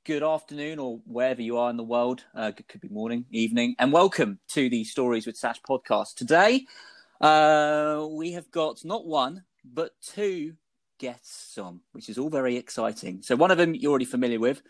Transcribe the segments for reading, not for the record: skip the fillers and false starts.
good afternoon, or wherever you are in the world. Could be morning, evening, and welcome to the Stories with Sash podcast. Today, we have got not one, but two guests on, which is all very exciting. So one of them you're already familiar with.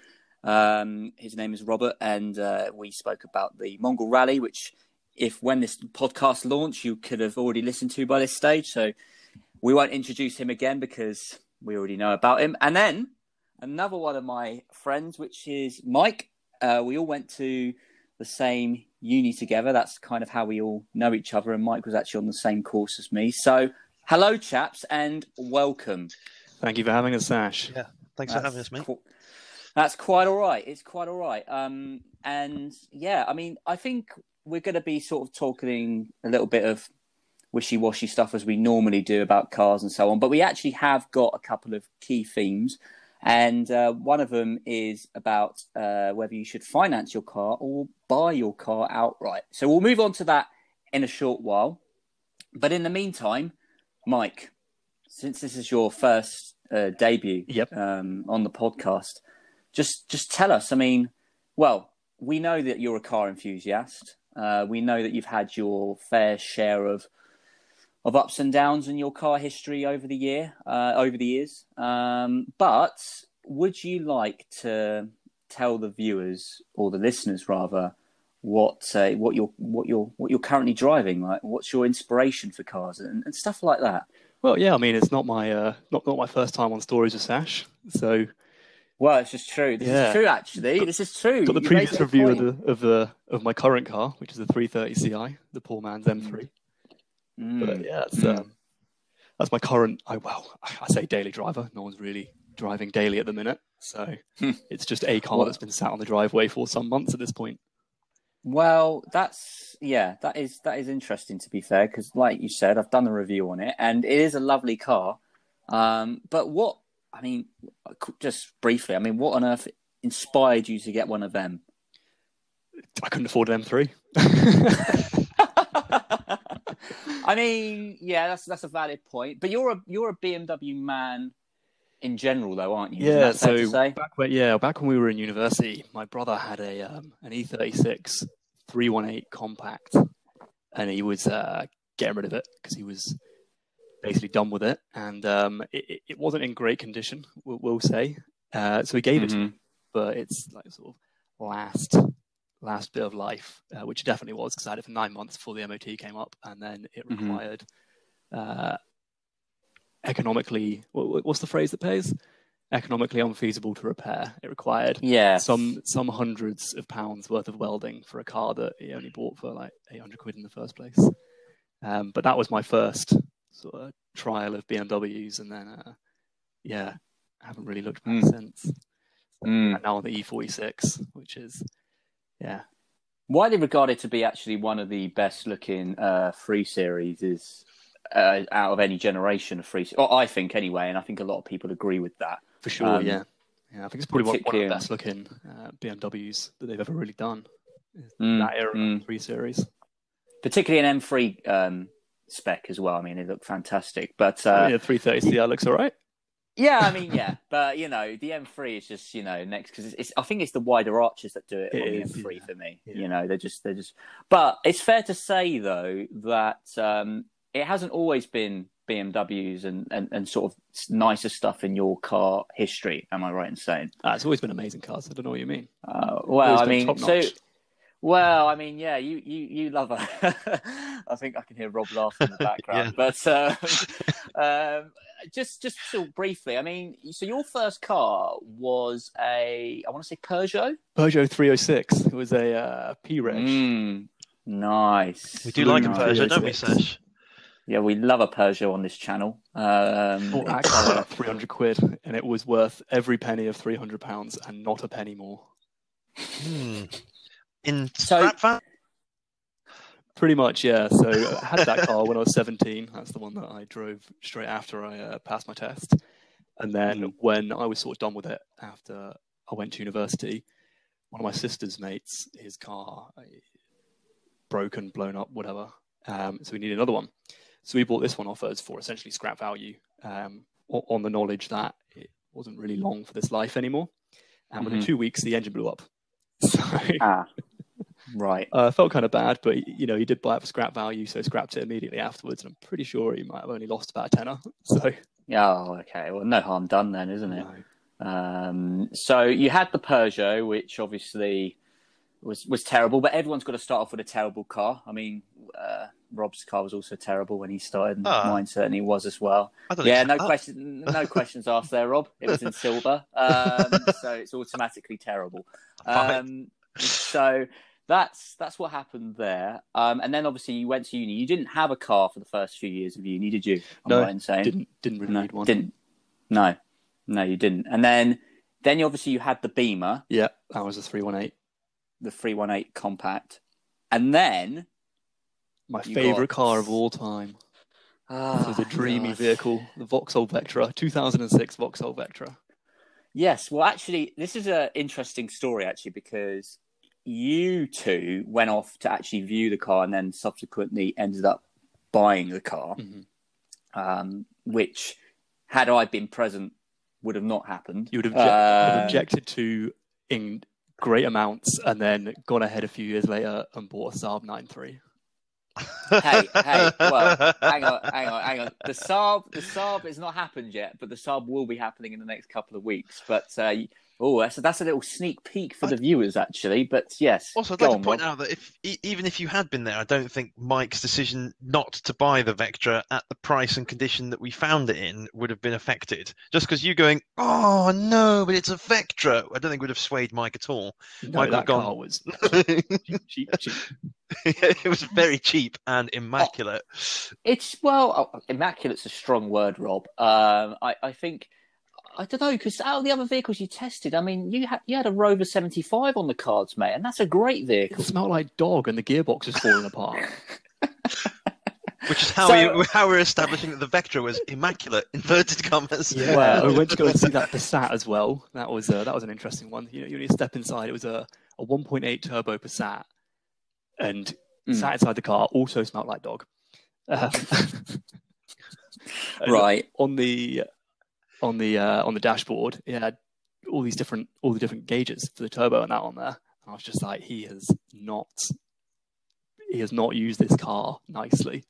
His name is Robert, and we spoke about the Mongol Rally, which when this podcast launched, you could have already listened to by this stage. So we won't introduce him again because we already know about him. And then another one of my friends, which is Mike. We all went to the same uni together. That's kind of how we all know each other. And Mike was actually on the same course as me. So hello, chaps, and welcome. Thank you for having us, Sash. Yeah, thanks for having us, mate. That's quite all right. It's quite all right. And yeah, I mean, I think we're going to be sort of talking a little bit of wishy-washy stuff as we normally do about cars and so on. But we actually have got a couple of key themes. And one of them is about whether you should finance your car or buy your car outright. So we'll move on to that in a short while. But in the meantime, Mike, since this is your first debut on the podcast, just tell us. I mean, well, we know that you're a car enthusiast. We know that you've had your fair share of ups and downs in your car history over the years. But would you like to tell the viewers, or the listeners rather, what you're currently driving? Like, what's your inspiration for cars and stuff like that? Well, yeah, I mean, it's not my not my first time on Stories with Sash, so. Well, it's just true. This is true, actually. This is true. Got the previous review of my current car, which is the 330 Ci, the poor man's M3. But yeah, that's my current. I say daily driver. No one's really driving daily at the minute, so it's just a car that's been sat on the driveway for some months at this point. Well, that is interesting, to be fair, because like you said, I've done the review on it, and it is a lovely car. But just briefly, I mean, what on earth inspired you to get one of them? I couldn't afford an M3. I mean, yeah, that's a valid point. But you're a BMW man in general, though, aren't you? Yeah. So back when we were in university, my brother had an E36 318 compact, and he was getting rid of it because he was basically done with it, and it wasn't in great condition, we'll say. So he gave it to me, but it's like sort of last bit of life, which definitely was, because I had it for 9 months before the MOT came up, and then it required economically, what's the phrase that pays? Economically unfeasible to repair. It required some hundreds of pounds worth of welding for a car that he only bought for like 800 quid in the first place. But that was my first sort of trial of BMWs, and then I haven't really looked back since. And now on the E46, which is widely regarded to be actually one of the best looking 3 Series is out of any generation of 3 Series. Well, I think anyway, and I think a lot of people agree with that. For sure, I think it's probably one of the best looking BMWs that they've ever really done. That era 3 Series. Particularly an M3 spec as well. I mean, they look fantastic. But the 330 Ci looks all right. Yeah, I mean, yeah, but the M3 is just next, because I think it's the wider arches that do it on the M3 for me. Yeah. They're just. But it's fair to say though that it hasn't always been BMWs and sort of nicer stuff in your car history. Am I right in saying? It's always been amazing cars. I don't know what you mean. Yeah, you love her. I think I can hear Rob laughing in the background. But just sort of briefly, I mean, so your first car was I want to say Peugeot 306. It was a P-Reg. Nice. We do like a Peugeot, don't we, Sash? Yeah, we love a Peugeot on this channel. That car was 300 quid, and it was worth every penny of £300 and not a penny more. In scrap van? Pretty much, yeah. So I had that car when I was 17. That's the one that I drove straight after I passed my test. And then when I was sort of done with it after I went to university, one of my sister's mates, his car broken, blown up, whatever. So we needed another one. So we bought this one off us for essentially scrap value, on the knowledge that it wasn't really long for this life anymore. and within 2 weeks the engine blew up. So right. Felt kind of bad, but he did buy it for scrap value, so scrapped it immediately afterwards. And I'm pretty sure he might have only lost about a tenner. So okay. Well, no harm done then, isn't it? No. So you had the Peugeot, which obviously was terrible, but everyone's got to start off with a terrible car. I mean, Rob's car was also terrible when he started, and mine certainly was as well. No questions asked there, Rob. It was in silver, so it's automatically terrible. So that's what happened there. And then obviously you went to uni. You didn't have a car for the first few years of uni, did you? No, didn't really need one. No, you didn't. And then obviously you had the Beamer. Yeah, that was a 318. The 318 compact. And then my favourite car of all time. This was a dreamy vehicle, the Vauxhall Vectra, 2006 Vauxhall Vectra. Yes, well, actually, this is an interesting story, actually, because you two went off to actually view the car and then subsequently ended up buying the car, which, had I been present, would have not happened. You would have objected to in great amounts and then gone ahead a few years later and bought a Saab 9.3. Hey, well, hang on. The Saab has not happened yet, but the Saab will be happening in the next couple of weeks. But that's a little sneak peek for the viewers, actually. But yes. Also, I'd like to point out that even if you had been there, I don't think Mike's decision not to buy the Vectra at the price and condition that we found it in would have been affected. Just because you going, oh no, but it's a Vectra, I don't think would have swayed Mike at all. No, Mike that car was cheap. It was very cheap and immaculate. Immaculate's a strong word, Rob. I think. I don't know, because out of the other vehicles you tested, I mean, you had a Rover 75 on the cards, mate, and that's a great vehicle. It smelled like dog and the gearbox was falling apart. Which is how we're establishing that the Vectra was immaculate, inverted commas. Yeah, well, we went to go and see that Passat as well. That was an interesting one. You need to step inside. It was a 1.8 turbo Passat, and sat inside the car also smelled like dog. Right. On the dashboard, it had all the different gauges for the turbo and that on there. And I was just like, he has not used this car nicely.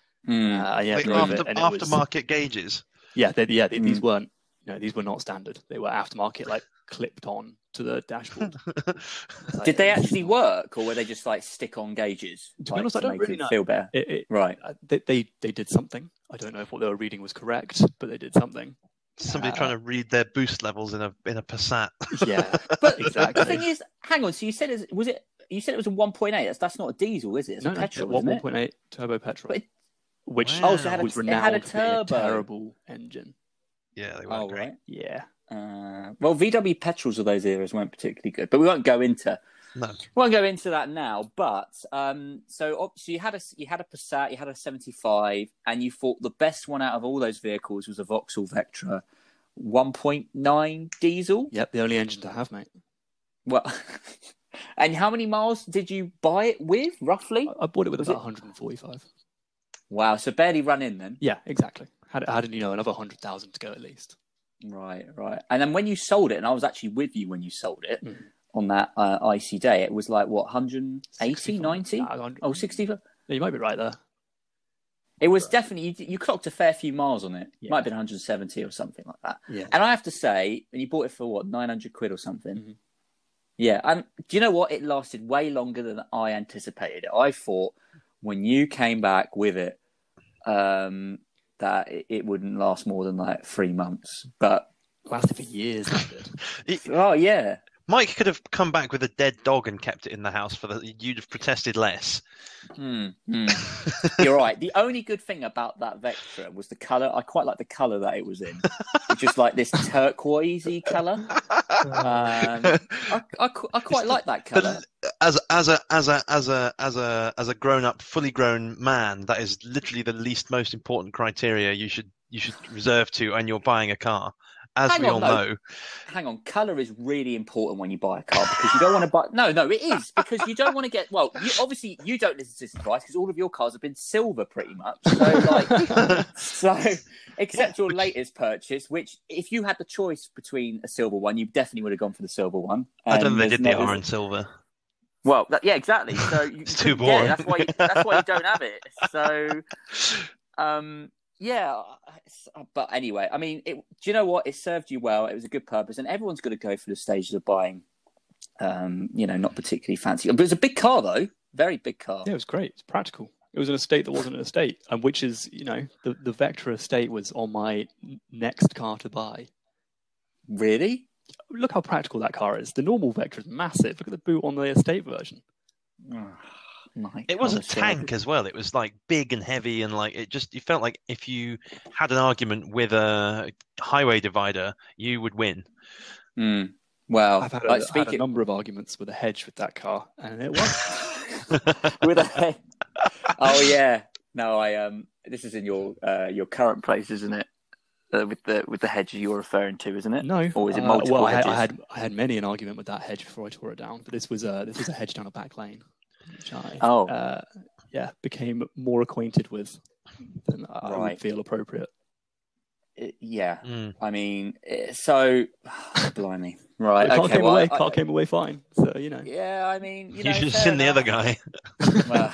Aftermarket gauges. Yeah, these weren't. These were not standard. They were aftermarket, like clipped on to the dashboard. Did they actually work, or were they just like stick-on gauges? To be honest, I don't really know. Feel better. Right. They did something. I don't know if what they were reading was correct, but they did something. Somebody trying to read their boost levels in a Passat. Yeah, but exactly. The thing is, hang on. So you said it was a 1.8. That's not a diesel, is it? It's a petrol, isn't it? 1.8 turbo petrol, which so it was renowned for being a turbo. Terrible engine. Yeah, they weren't great. Right. Yeah. Well, VW petrols of those eras weren't particularly good, but we won't go into that now. But so you had a Passat, you had a 75, and you thought the best one out of all those vehicles was a Vauxhall Vectra 1.9 diesel. Yep, the only engine to have, mate. Well, and how many miles did you buy it with, roughly? I bought it with about 145. Wow, so barely run in then. Yeah, exactly. Had another 100,000 to go at least. Right. And then when you sold it, and I was actually with you when you sold it on that icy day, it was like, what, 180, 90? 65? Yeah, you might be right there. It was definitely, you clocked a fair few miles on it. Yeah. Might have been 170 or something like that. Yeah. And I have to say, and you bought it for what, 900 quid or something? Mm-hmm. Yeah. And do you know what? It lasted way longer than I anticipated. I thought when you came back with it, that it wouldn't last more than like 3 months, but it lasted for years. Oh yeah, Mike could have come back with a dead dog and kept it in the house you'd have protested less. You're right. The only good thing about that Vectra was the colour. I quite like the colour that it was in, which was like this turquoisey colour. I quite like that colour. As a grown up, fully grown man, that is literally the most important criteria you should reserve to when you're buying a car. as hang we on, all no. know. Hang on, colour is really important when you buy a car because you don't want to buy. No, it is because you don't want to get. Well, obviously you don't listen to this advice because all of your cars have been silver pretty much. So except your latest purchase, which if you had the choice between a silver one, you definitely would have gone for the silver one. I don't think they And did the R in silver. Well, yeah, exactly. So you It's too couldn't get it. boring. That's why you don't have it. So, yeah. But anyway, I mean, do you know what? It served you well. It was a good purpose, and everyone's got to go through the stages of buying. Not particularly fancy, but it was a big car though. Very big car. Yeah, it was great. It's practical. It was an estate that wasn't an estate, and which is, the Vectra estate was on my next car to buy. Really? Look how practical that car is. The normal Vectra is massive. Look at the boot on the estate version. It was a tank as well. It was like big and heavy, and like you felt like if you had an argument with a highway divider, you would win. Well, I've had a number of arguments with a hedge with that car, and it won. With a hedge. Oh yeah. No, this is in your current place, isn't it? With the hedge you're referring to, isn't it? No, or is it multiple hedges? I had many an argument with that hedge before I tore it down, but this was a hedge down a back lane, which I became more acquainted with than I would feel appropriate. I mean, so blimey, right? Car came away fine, so Yeah, I mean, you should have seen the other guy. Well,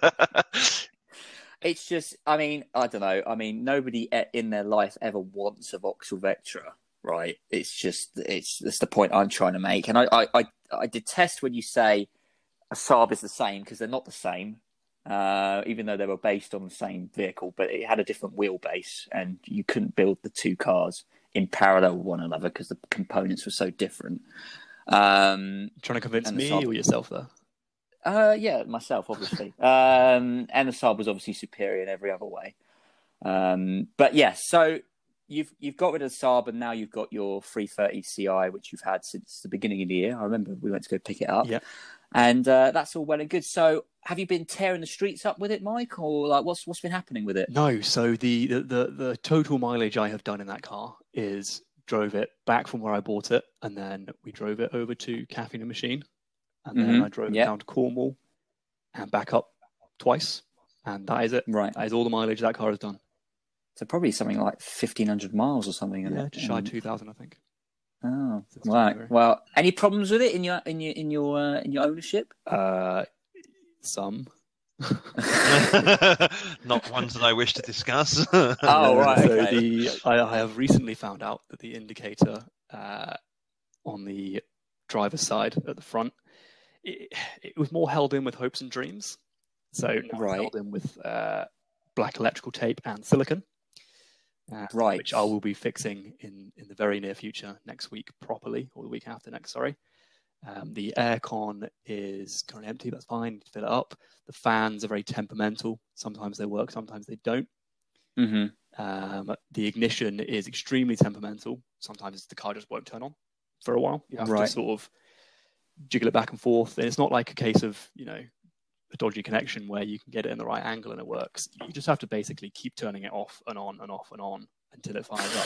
it's just, I mean, I don't know. I mean, nobody in their life ever wants a Vauxhall Vectra, right? That's the point I'm trying to make. And I detest when you say a Saab is the same because they're not the same, even though they were based on the same vehicle, but it had a different wheelbase and you couldn't build the two cars in parallel with one another because the components were so different. Trying to convince me or yourself there? Yeah, myself, obviously. And the Saab was obviously superior in every other way. But yeah, so you've got rid of the Saab and now you've got your 330 Ci, which you've had since the beginning of the year. I remember we went to go pick it up. Yeah. And that's all well and good. So have you been tearing the streets up with it, Mike? Or like what's been happening with it? No, so the total mileage I have done in that car is drove it back from where I bought it, and then we drove it over to Caffeine and Machine. And then I drove it down to Cornwall and back up twice. And that is it. Right. That is all the mileage that car has done. So probably something like 1,500 miles or something. Yeah, just shy of 2,000, I think. Oh, right. Well, any problems with it in your ownership? Some. Not ones that I wish to discuss. Oh, right. Okay. So I have recently found out that the indicator on the driver's side at the front, it was more held in with hopes and dreams. So now it's held in with black electrical tape and silicon, which I will be fixing in the very near future, next week properly, or the week after next, sorry. The aircon is currently empty, that's fine, fill it up. The fans are very temperamental. Sometimes they work, sometimes they don't. Mm-hmm. The ignition is extremely temperamental. Sometimes the car just won't turn on for a while. You have to sort of jiggle it back and forth. And it's not like a case of, a dodgy connection where you can get it in the right angle and it works. You just have to basically keep turning it off and on and off and on until it fires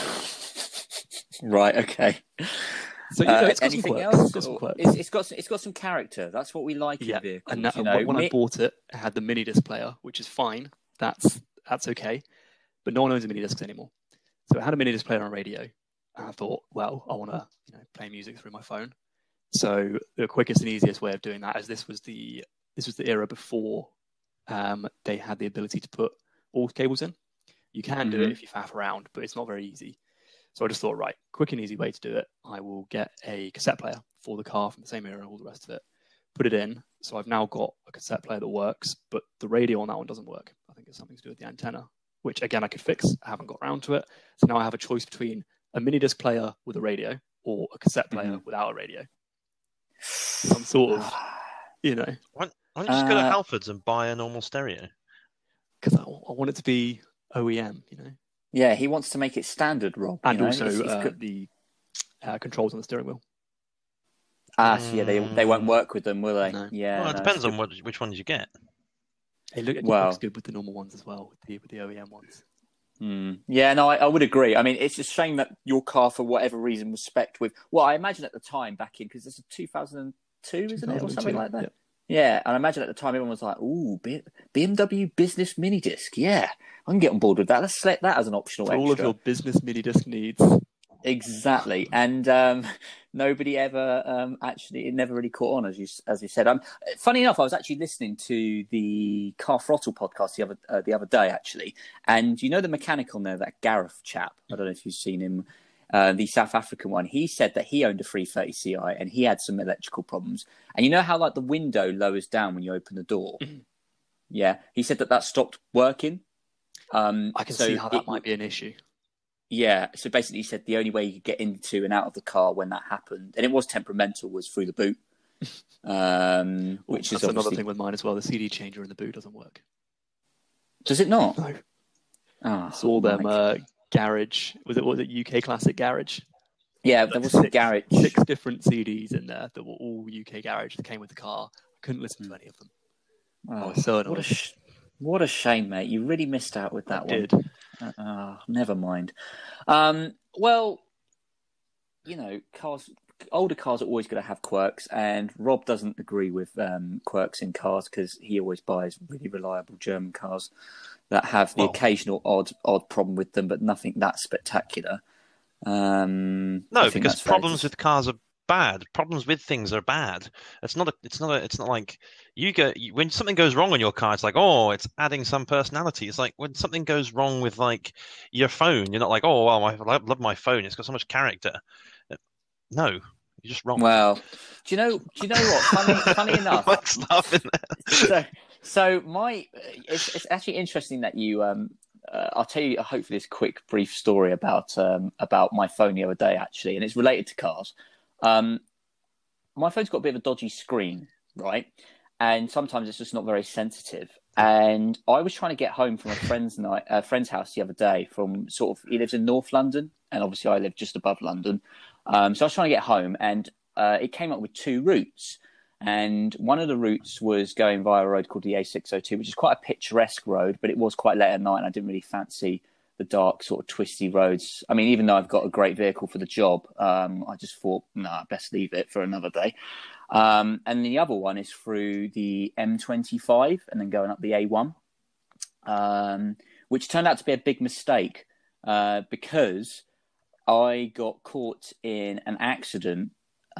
up. Right, okay. So it's got anything some quirks. It's got some character. That's what we like in vehicles. And when I bought it, it had the mini disc player, which is fine. That's okay. But no one owns a mini discs anymore. So it had a mini disc player and a radio. And I thought, well, I want to play music through my phone. So the quickest and easiest way of doing that is this was the era before they had the ability to put all cables in. You can do it if you faff around, but it's not very easy. So I just thought, right, quick and easy way to do it. I will get a cassette player for the car from the same era, all the rest of it, put it in. So I've now got a cassette player that works, but the radio on that one doesn't work. I think it's something to do with the antenna, which again, I could fix. I haven't got around to it. So now I have a choice between a mini disc player with a radio or a cassette player without a radio. Some sort of, Why don't you just go to Halfords and buy a normal stereo? Because I want it to be OEM, Yeah, he wants to make it standard, Rob. And also the controls on the steering wheel. So yeah, they won't work with them, will they? No. Yeah. Well, it depends on which ones you get. It looks good with the normal ones as well, with the OEM ones. Yeah, no, I would agree. I mean, it's a shame that your car, for whatever reason, was spec'd with. Well, I imagine at the time back in, because this is 2002, isn't it, or something like that. Yep. Yeah, and I imagine at the time everyone was like, "Ooh, BMW business mini disc. Yeah, I can get on board with that. Let's select that as an optional For extra." all of your business mini disc needs. Exactly, and nobody ever actually, it never really caught on, as you said. Funny enough, I was actually listening to the Car Throttle podcast the other day, actually, and you know the mechanic on there, that Gareth chap. I don't know if you've seen him, the South African one. He said that he owned a 330 Ci and he had some electrical problems. And you know how like the window lowers down when you open the door? Yeah, he said that stopped working. I can see how that might be an issue. Yeah, so basically he said the only way you could get into and out of the car when that happened, and it was temperamental, was through the boot. Which is another thing with mine as well. The CD changer in the boot doesn't work. Does it not? No. Oh, Saw them garage. Was it UK Classic Garage? Yeah, there was some garage. 6 different CDs in there that were all UK Garage that came with the car. I couldn't listen to any of them. Oh, so annoying. What a shame, mate. You really missed out with that one. Did. Never mind. Well, you know, older cars are always going to have quirks, and Rob doesn't agree with quirks in cars because he always buys really reliable German cars that have the occasional odd problem with them, but nothing that spectacular. No, because problems with cars are bad. Problems with things are bad. It's not like when something goes wrong on your car, it's like, oh, it's adding some personality. It's like when something goes wrong with like your phone, you're not like, oh, well, I love my phone. It's got so much character. No, you're just wrong. Well, do you know what? Funny enough, it's actually interesting that you. I'll tell you hopefully this quick brief story about my phone the other day, actually, and it's related to cars. My phone's got a bit of a dodgy screen, right? And sometimes it's just not very sensitive. And I was trying to get home from a friend's house the other day from he lives in North London, and obviously I live just above London. So I was trying to get home, and it came up with 2 routes. And one of the routes was going via a road called the A602, which is quite a picturesque road, but it was quite late at night, and I didn't really fancy the dark, sort of twisty roads. I mean, even though I've got a great vehicle for the job, I just thought, best leave it for another day. And the other one is through the M25 and then going up the A1, which turned out to be a big mistake because I got caught in an accident,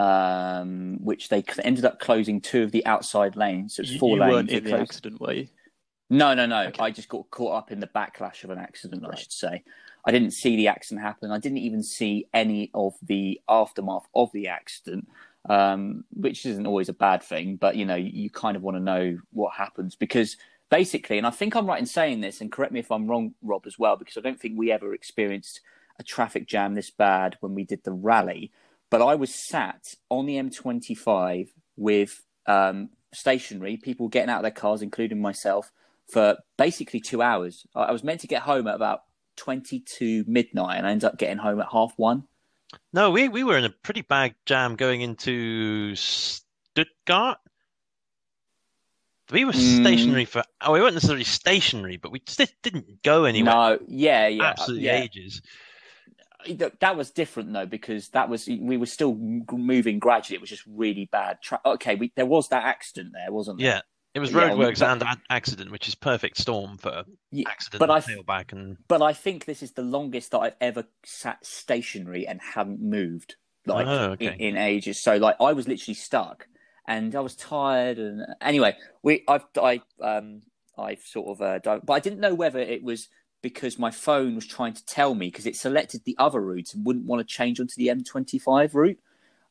which they ended up closing 2 of the outside lanes. So it's 4 lanes. You weren't in the accident, were you? No. Okay. I just got caught up in the backlash of an accident, right. I should say. I didn't see the accident happen. I didn't even see any of the aftermath of the accident, which isn't always a bad thing. But, you know, you kind of want to know what happens because basically, and I think I'm right in saying this, and correct me if I'm wrong, Rob, as well, because I don't think we ever experienced a traffic jam this bad when we did the rally. But I was sat on the M25 with stationary people getting out of their cars, including myself, for basically 2 hours. I was meant to get home at about 20 to midnight, and I ended up getting home at 1:30. No, we were in a pretty bad jam going into Stuttgart. We were stationary we weren't necessarily stationary, but we just didn't go anywhere. No, yeah. Absolutely ages. That was different though, because we were still moving gradually. It was just really bad. There was that accident there, wasn't there? Yeah, it was roadworks and accident, which is perfect storm for accident and tailback. But I think this is the longest that I've ever sat stationary and hadn't moved in ages. So like I was literally stuck, and I was tired. And anyway, I've sort of done, but I didn't know whether it was because my phone was trying to tell me, because it selected the other route and wouldn't want to change onto the M25 route,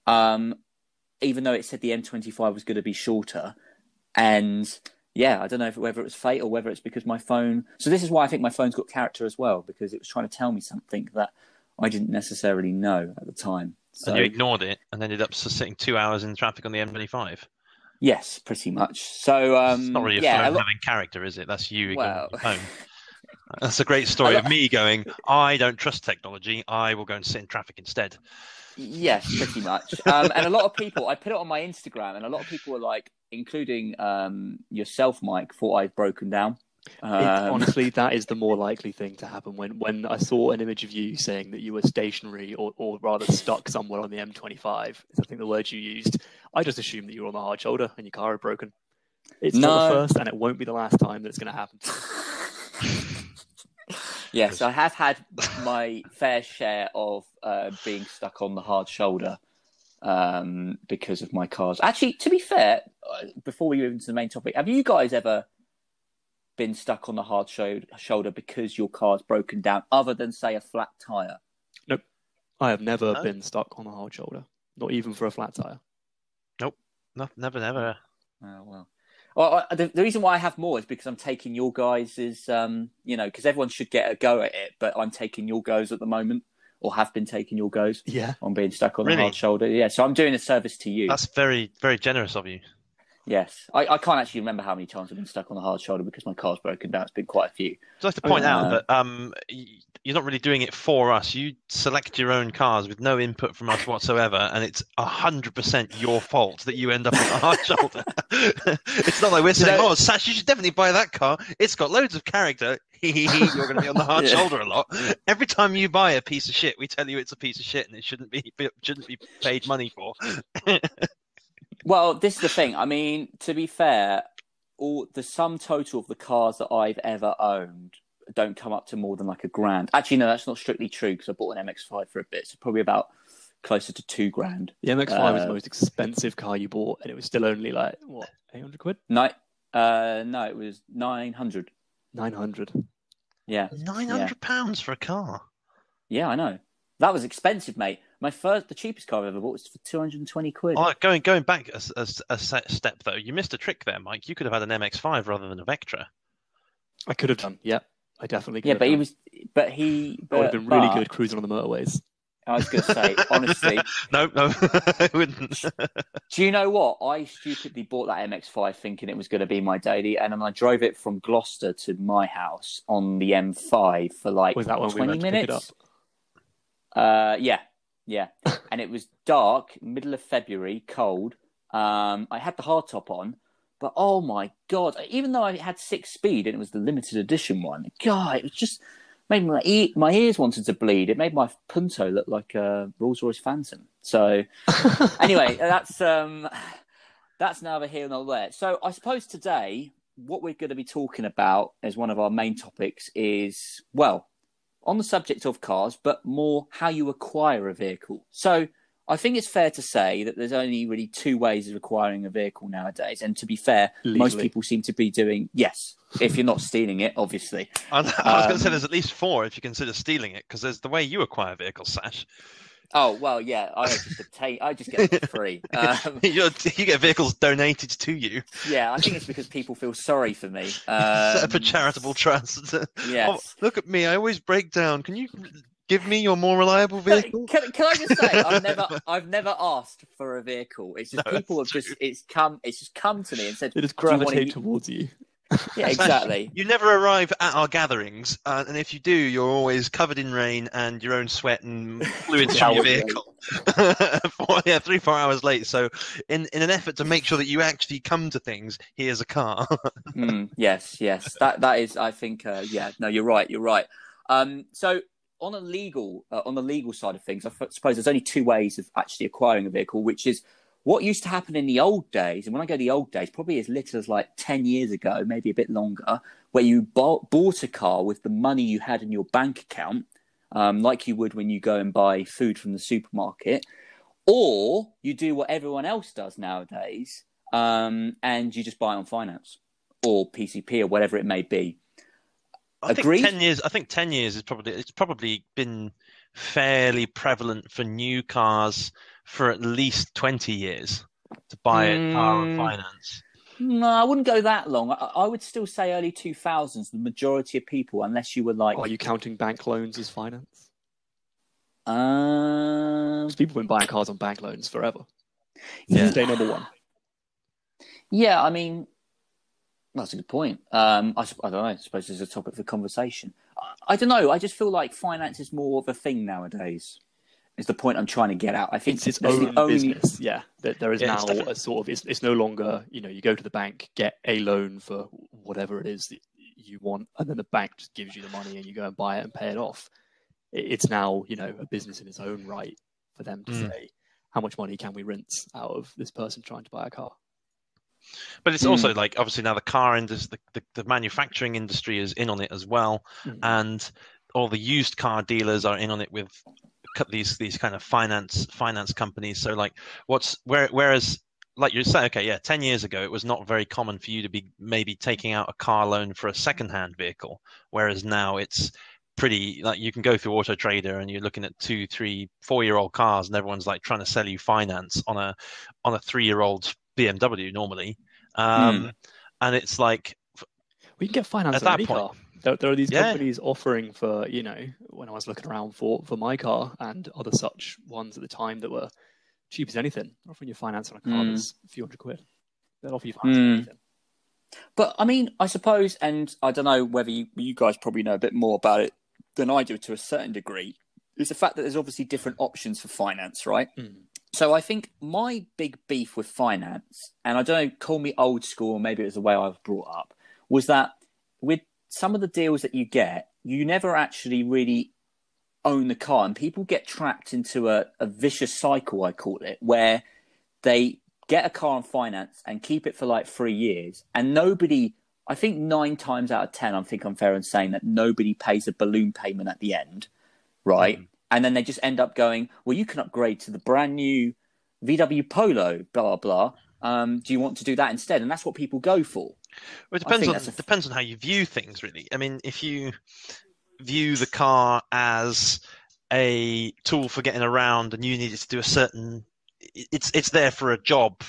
even though it said the M25 was going to be shorter. And yeah, I don't know whether it was fate or whether it's because my phone... So this is why I think my phone's got character as well, because it was trying to tell me something that I didn't necessarily know at the time. So, and you ignored it and ended up sitting 2 hours in traffic on the M25. Yes, pretty much. So it's not really a phone having character, is it? That's you ignoring your phone. That's a great story of me going, I don't trust technology. I will go and sit in traffic instead. Yes, pretty much. And a lot of people, I put it on my Instagram, and a lot of people were like, including yourself, Mike, thought I'd broken down. Honestly, that is the more likely thing to happen. When I saw an image of you saying that you were stationary or rather stuck somewhere on the M25, is I think the word you used, I just assumed that you were on the hard shoulder and your car had broken. It's not the first, and it won't be the last time that's going to happen. Yes, I have had my fair share of being stuck on the hard shoulder because of my cars. Actually, to be fair, before we move into the main topic, have you guys ever been stuck on the hard shoulder because your car's broken down, other than, say, a flat tyre? Nope. I have never been stuck on the hard shoulder, not even for a flat tyre. Nope. No, never. Oh, well. Well, the reason why I have more is because I'm taking your guys' because everyone should get a go at it, but I'm taking your goes at the moment, or have been taking your goes on being stuck on the hard shoulder. Yeah, so I'm doing a service to you. That's very, very generous of you. Yes. I can't actually remember how many times I've been stuck on the hard shoulder because my car's broken down. It's been quite a few. I'd like to point out that you're not really doing it for us. You select your own cars with no input from us whatsoever, and it's 100% your fault that you end up on the hard shoulder. It's not like we're saying, "Oh, Sash, you should definitely buy that car. It's got loads of character." You're going to be on the hard shoulder a lot. Every time you buy a piece of shit, we tell you it's a piece of shit and it shouldn't be paid money for. Well, this is the thing. I mean, to be fair, the sum total of the cars that I've ever owned don't come up to more than like $1,000. Actually, no, that's not strictly true because I bought an MX-5 for a bit, so probably about closer to $2,000. The MX-5 was the most expensive car you bought, and it was still only like what, £800? No, it was 900. 900. Yeah, £900 for a car. Yeah, I know. That was expensive, mate. The cheapest car I've ever bought was for £220. Oh, going back a step though, you missed a trick there, Mike. You could have had an MX-5 rather than a Vectra. I could have done. Yeah, I definitely could. Yeah, have but done. I would have been really good cruising on the motorways. I was going to say, honestly. No, I wouldn't. Do you know what? I stupidly bought that MX-5 thinking it was going to be my daily, and then I drove it from Gloucester to my house on the M5 for like 20 minutes. Yeah. And it was dark, middle of February, cold. I had the hardtop on, but oh my God, even though I had 6-speed and it was the limited edition one, God, it was just made my ears wanted to bleed. It made my Punto look like a Rolls-Royce Phantom. So anyway, that's neither here nor there. So I suppose today, what we're going to be talking about as one of our main topics is, well, on the subject of cars, but more how you acquire a vehicle. So I think it's fair to say that there's only really 2 ways of acquiring a vehicle nowadays. And to be fair, most people seem to be doing, yes, if you're not stealing it, obviously. I was going to say there's at least 4 if you consider stealing it, because there's the way you acquire vehicles, Sash. Oh, well, yeah, I just get it for free. You get vehicles donated to you. Yeah, I think it's because people feel sorry for me. Set up a charitable trust. Yes. Oh, look at me, I always break down. Can you give me your more reliable vehicle? Can I just say, I've never asked for a vehicle. It's just people have just come to me and said, they just gravitate towards you. Yeah, exactly. You never arrive at our gatherings, and if you do, you're always covered in rain and your own sweat and fluids from your vehicle. 3-4 hours late. So, in an effort to make sure that you actually come to things, here's a car. Yes. That is, I think. No, you're right. So, on the legal side of things, I suppose there's only 2 ways of actually acquiring a vehicle, which is what used to happen in the old days. And when I go the old days, probably as little as like 10 years ago, maybe a bit longer, where you bought a car with the money you had in your bank account, like you would when you go and buy food from the supermarket, or you do what everyone else does nowadays, and you just buy it on finance or PCP or whatever it may be. Agreed? I think 10 years is probably been fairly prevalent for new cars for at least 20 years to buy a car on finance. No, I wouldn't go that long. I would still say early 2000s, the majority of people, unless you were like... Are you counting bank loans as finance? Because people have been buying cars on bank loans forever. Yeah. Stay number 1. Yeah, I mean, that's a good point. I don't know. I suppose it's a topic for conversation. I don't know. I just feel like finance is more of a thing nowadays. Is the point I'm trying to get at. I think it's own business. Yeah, there is now a sort of. It's no longer, you go to the bank, get a loan for whatever it is that you want, and then the bank just gives you the money and you go and buy it and pay it off. It's now, a business in its own right for them to say, how much money can we rinse out of this person trying to buy a car? But it's also like, obviously now the car industry, the manufacturing industry is in on it as well, and all the used car dealers are in on it with these kind of finance companies. So like, whereas like you say, okay, yeah, 10 years ago it was not very common for you to be maybe taking out a car loan for a second-hand vehicle, whereas now it's pretty, like, you can go through Auto Trader and you're looking at 2, 3, 4-year-old cars, and everyone's like trying to sell you finance on a 3-year-old BMW normally, and it's like, we can get finance at on that any point, car. There are these companies offering for, when I was looking around for my car and other such ones at the time that were cheap as anything, offering you finance on a car that's a few £100. They'll offer you finance on anything. But I mean, I suppose, and I don't know whether you guys probably know a bit more about it than I do to a certain degree, is the fact that there's obviously different options for finance, right? So I think my big beef with finance, and I don't know, call me old school, or maybe it was the way I was brought up, was that with some of the deals that you get, you never actually really own the car, and people get trapped into a vicious cycle, I call it, where they get a car on finance and keep it for like 3 years, and nobody, I think 9 times out of 10, I think I'm fair in saying that nobody pays a balloon payment at the end, right? And then they just end up going, well, you can upgrade to the brand new VW Polo, blah, blah. Do you want to do that instead? And that's what people go for. Well, it depends on how you view things, really. I mean, if you view the car as a tool for getting around and you need it to do a certain, it's there for a job,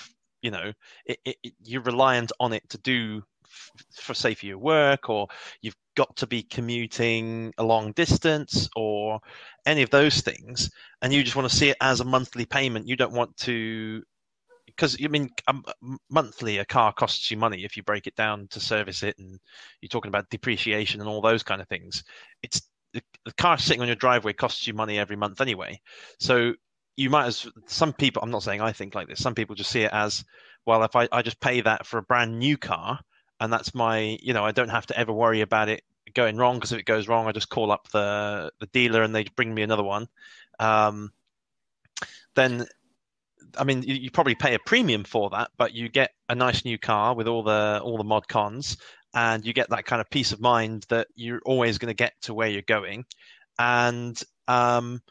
you're reliant on it to do for, say, for your work, or you've got to be commuting a long distance or any of those things, and you just want to see it as a monthly payment. You don't want to, because I mean, monthly a car costs you money if you break it down to service it, and you're talking about depreciation and all those kind of things. It's the car sitting on your driveway costs you money every month anyway. So you might as, some people, I'm not saying I think like this, some people just see it as, well, if I just pay that for a brand new car, and that's my, I don't have to ever worry about it going wrong, because if it goes wrong, I just call up the dealer and they bring me another one. Then, I mean, you probably pay a premium for that, but you get a nice new car with all the mod cons, and you get that kind of peace of mind that you're always going to get to where you're going. And I mean,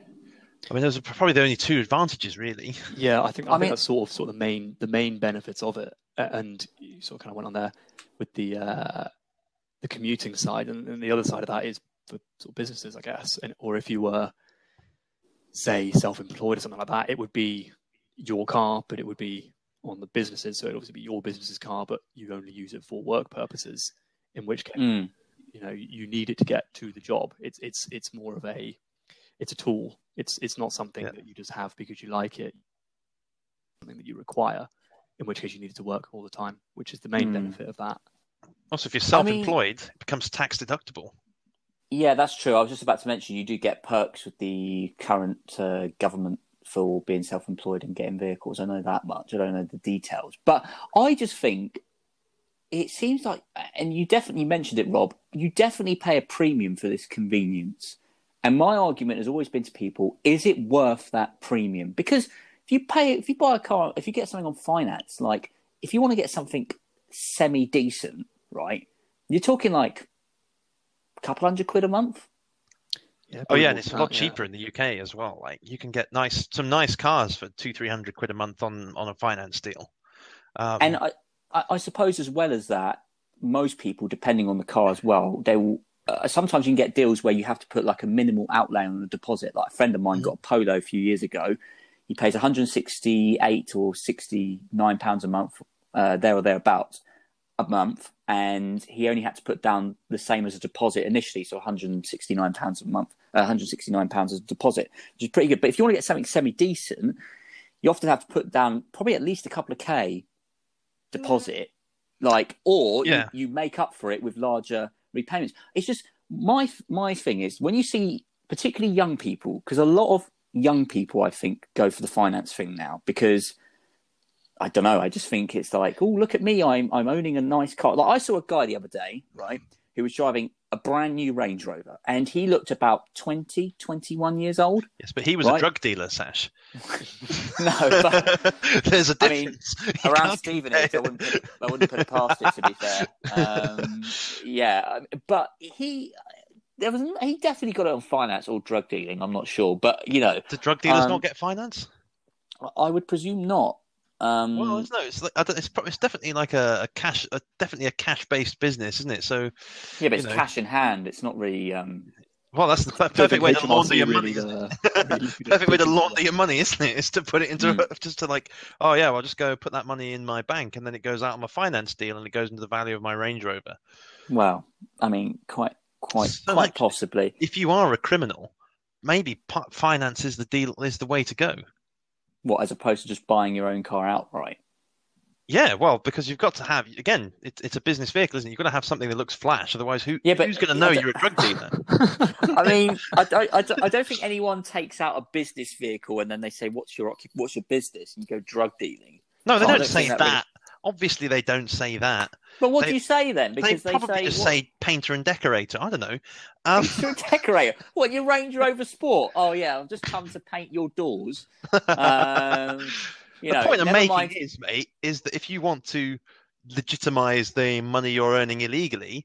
those are probably the only 2 advantages, really. Yeah, I think that's sort of the main benefits of it. And you sort of kind of went on there with the commuting side, and the other side of that is for sort of businesses, I guess. Or if you were, say, self-employed or something like that, it would be your car, but it would be on the businesses. So it'd obviously be your business's car, but you only use it for work purposes. In which case, you need it to get to the job. It's more of it's a tool. It's not something that you just have because you like it. Something that you require, in which case you need it to work all the time, which is the main benefit of that. Also, if you're self-employed, it becomes tax deductible. Yeah, that's true. I was just about to mention you do get perks with the current government for being self-employed and getting vehicles. I know that much. I don't know the details. But I just think it seems like, and you definitely mentioned it, Rob, you definitely pay a premium for this convenience. And my argument has always been to people, is it worth that premium? Because if you buy a car, if you get something on finance, like if you want to get something semi-decent, right, you're talking like a couple £100 a month. Yeah, and it's a lot cheaper in the UK as well. Like, you can get some nice cars for £200-300 a month on a finance deal. And I suppose, as well as that, most people, depending on the car as well, they will. Sometimes you can get deals where you have to put like a minimal outlay on a deposit. Like a friend of mine got a Polo a few years ago. He pays £168 or £69 a month, there or thereabouts, a month, and he only had to put down the same as a deposit initially, so £169 a month, £169 as a deposit, which is pretty good. But if you want to get something semi-decent, you often have to put down probably at least a couple of K deposit, you make up for it with larger repayments. It's just my thing is, when you see particularly young people, because a lot of young people, I think, go for the finance thing now, because I don't know. I just think it's like, oh, look at me. I'm owning a nice car. Like I saw a guy the other day, right, who was driving a brand new Range Rover, and he looked about 20, 21 years old. Yes, but he was right? a drug dealer, Sash. No, but there's a difference. Around Stevenage, I wouldn't put it past it, to be fair. But he definitely got it on finance or drug dealing. I'm not sure, but do drug dealers not get finance? I would presume not. Well, it's definitely like definitely a cash-based business, isn't it? So yeah, but it's cash in hand. It's not really. Well, that's the perfect way to launder your money. Perfect way to launder your money, isn't it? Is to put it into just to like, oh yeah, well, I'll just go put that money in my bank, and then it goes out on my finance deal, and it goes into the value of my Range Rover. Well, I mean, quite possibly. If you are a criminal, maybe finance is the way to go. What, as opposed to just buying your own car outright? Yeah, well, because you've got to have, again, it's a business vehicle, isn't it? You've got to have something that looks flash, otherwise who's going to know you're a drug dealer? I mean, I don't think anyone takes out a business vehicle and then they say, what's your business? And you go drug dealing. No, they don't say that. Really... Obviously, they don't say that. But what do you say then? Because they probably just say painter and decorator. I don't know. Painter and decorator? What, your Range Rover Sport? Oh, yeah, I've just come to paint your doors. The point I'm making is, mate, is that if you want to legitimize the money you're earning illegally,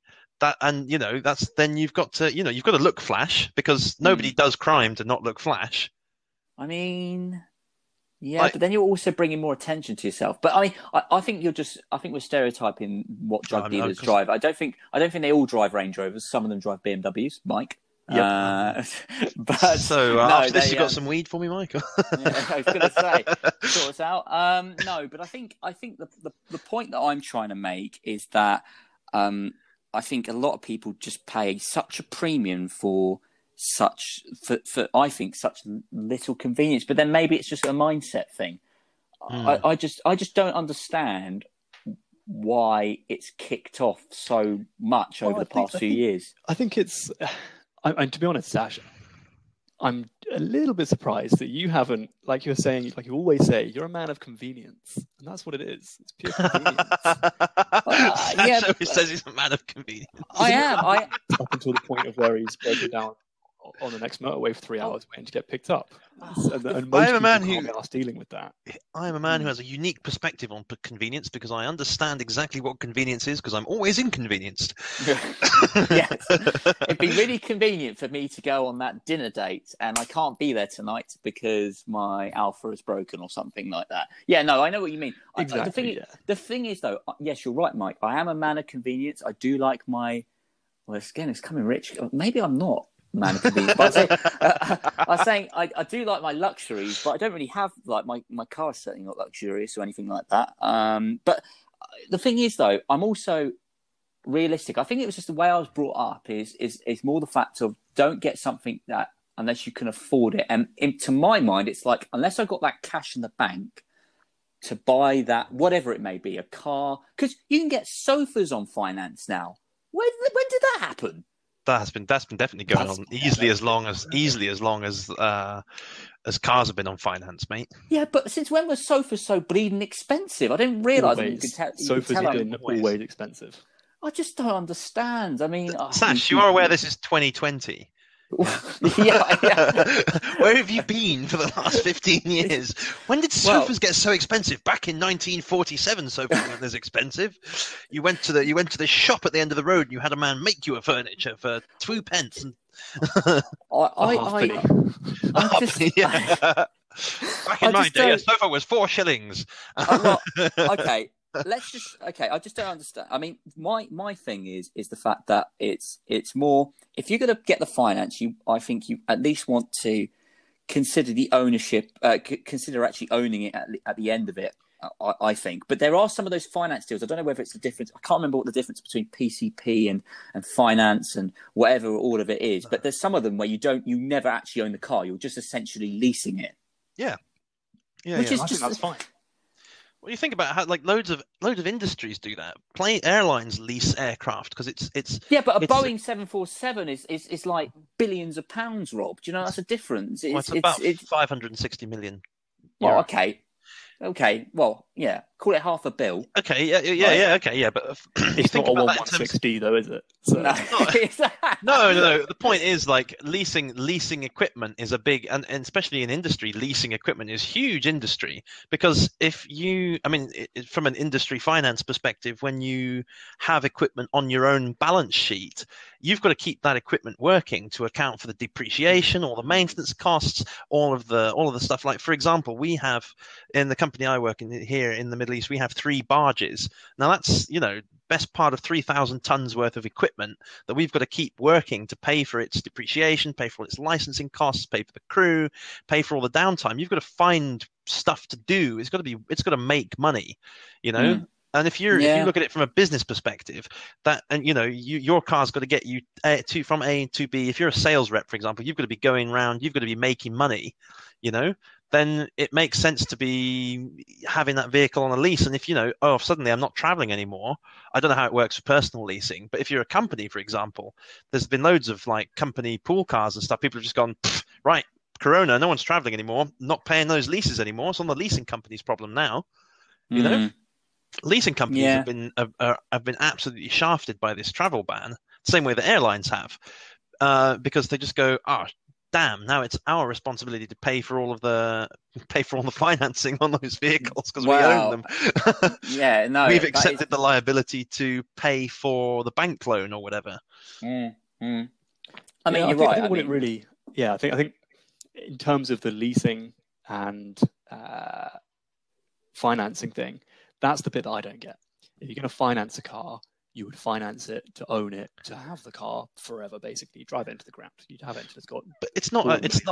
then you've got to look flash, because nobody does crime to not look flash. I mean... Yeah, but then you're also bringing more attention to yourself. But I mean, I think we're stereotyping what drug dealers drive. I don't think they all drive Range Rovers. Some of them drive BMWs, Mike. Yep. But after this, you got some weed for me, Mike? Yeah, I was going to say, sort us out. No, but I think the point that I'm trying to make is that I think a lot of people just pay such a premium for such little convenience, but then maybe it's just a mindset thing. I just don't understand why it's kicked off so much over the past few years. I think it's, and to be honest, Sash, I'm a little bit surprised that you haven't, like you're saying, like you always say, you're a man of convenience, and that's what it is. It's pure convenience. Sash always says he's a man of convenience. I am. Up until the point of where he's broken down on the next motorway for 3 hours waiting to get picked up. And I am a man who is dealing with that. I am a man who has a unique perspective on convenience, because I understand exactly what convenience is, because I'm always inconvenienced. Yes. It'd be really convenient for me to go on that dinner date, and I can't be there tonight because my Alpha is broken or something like that. Yeah, no, I know what you mean. Exactly. The thing is, though, yes, you're right, Mike. I am a man of convenience. I do like my... Well, again, it's coming rich. Maybe I'm not. Man of convenience. But I was saying I do like my luxuries, but I don't really have, like, my car is certainly not luxurious or anything like that. But the thing is, though, I'm also realistic. I think it was just the way I was brought up is more the fact of don't get something that unless you can afford it. And to my mind, it's like, unless I got that cash in the bank to buy that, whatever it may be, a car, because you can get sofas on finance now. When did that happen? That's been definitely going on as long as cars have been on finance, mate. Yeah, but since when were sofas so bleeding expensive? I didn't realise that you could tell. Sofas have been always expensive. I just don't understand. I mean, Sash, you are aware this is 2020. Yeah. Where have you been for the last 15 years? When did sofas get so expensive? Back in 1947, sofas weren't as expensive. You went to the shop at the end of the road and you had a man make you a furniture for 2 pence. And... Back in my day, a sofa was 4 shillings. Okay. I just don't understand. I mean, my thing is the fact that it's more, if you're going to get the finance, I think you at least want to consider the ownership, consider actually owning it at the end of it. I think, but there are some of those finance deals. I don't know whether it's the difference. I can't remember what the difference between PCP and finance and whatever all of it is. But there's some of them where you never actually own the car. You're just essentially leasing it. Yeah. Which is just, that's fine. Well, you think about how loads of industries do that. Airlines lease aircraft because it's yeah, but a Boeing 747 is like billions of pounds, Rob. Do you know that's a difference? It's about 560 million. Well, okay. Well, call it half a bill. Okay, okay, yeah, but you It's think not a about that in terms 1/160 though, is it? So, No. No. The point is, like, leasing equipment is a big, and especially in industry, leasing equipment is huge industry. Because from an industry finance perspective, when you have equipment on your own balance sheet, you've got to keep that equipment working to account for the depreciation, all the maintenance costs, all of the stuff. Like, for example, we have in the company I work in here in the Middle East, we have 3 barges. Now that's, best part of 3,000 tons worth of equipment that we've got to keep working to pay for its depreciation, pay for its licensing costs, pay for the crew, pay for all the downtime. You've got to find stuff to do. It's got to make money, And if you look at it from a business perspective, your car's got to get you from A to B. If you're a sales rep, for example, you've got to be going around, you've got to be making money, then it makes sense to be having that vehicle on a lease. And if suddenly I'm not traveling anymore, I don't know how it works for personal leasing, but if you're a company, for example, there's been loads of like company pool cars and stuff. People have just gone, right, Corona, no one's traveling anymore, not paying those leases anymore. It's on the leasing company's problem now, Leasing companies have been absolutely shafted by this travel ban, same way the airlines have, because they just go, damn, now it's our responsibility to pay for all the financing on those vehicles because we own them. We've accepted the liability to pay for the bank loan or whatever. I mean, you're right. I think in terms of the leasing and financing thing, that's the bit that I don't get. If you're going to finance a car, you would finance it to own it, to have the car forever, basically. Drive it into the ground. You'd have it until it's got. But it's not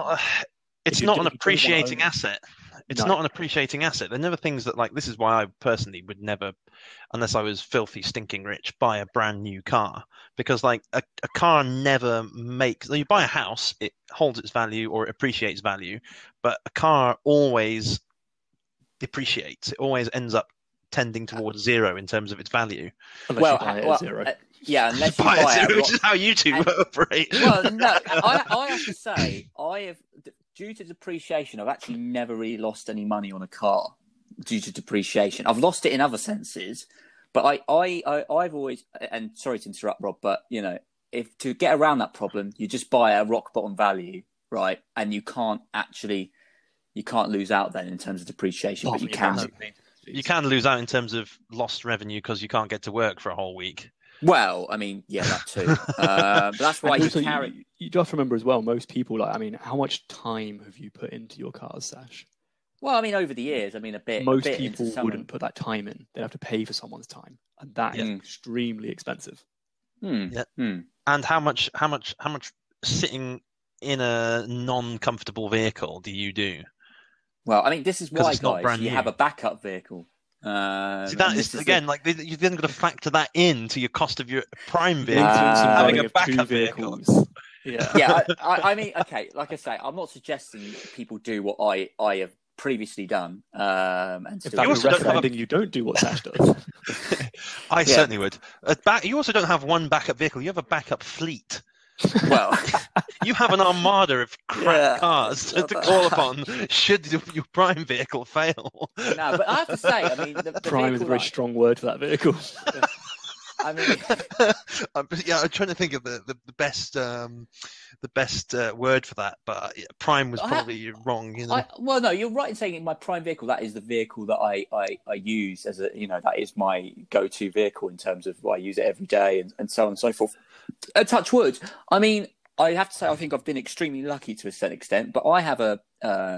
an appreciating asset. It's not an appreciating asset. They're never things that, like, this is why I personally would never, unless I was filthy, stinking rich, buy a brand new car. Because, like, a car never makes. You buy a house, it holds its value or it appreciates value, but a car always depreciates. It always ends up tending towards zero in terms of its value. Unless you buy it at zero. Unless you buy it zero, which is how you two operate. Well, no, I have to say, due to depreciation, I've actually never really lost any money on a car due to depreciation. I've lost it in other senses, but I've always, and sorry to interrupt, Rob, but if to get around that problem, you just buy a rock bottom value, right? And you can't lose out then in terms of depreciation, but you can. You can lose out in terms of lost revenue because you can't get to work for a whole week. Well, I mean, yeah, that too. But that's why you carry. You do have to remember as well, most people, how much time have you put into your cars, Sash? Well, I mean, over the years, a bit. Most people wouldn't put that time in. They'd have to pay for someone's time, and that is extremely expensive. And how much sitting in a non-comfortable vehicle do you do? Well, I mean, this is why, guys, you have a backup vehicle. See, that is again, you've then got to factor that into your cost of your prime vehicle. Having a backup vehicle. Yeah. I mean, okay, like I say, I'm not suggesting people do what I have previously done. And in fact, you're recommending you don't do what Sash does. I certainly would. You also don't have one backup vehicle. You have a backup fleet. Well, you have an armada of crap cars to call upon should your prime vehicle fail. No, but I have to say, I mean, the prime is a very strong word for that vehicle. I mean, I'm trying to think of the best word for that, but prime was probably wrong. Well, no, you're right in saying my prime vehicle. That is the vehicle that I use as that is my go-to vehicle in terms of I use it every day and so on and so forth. Touch wood. I mean, I have to say, I think I've been extremely lucky to a certain extent, but I have a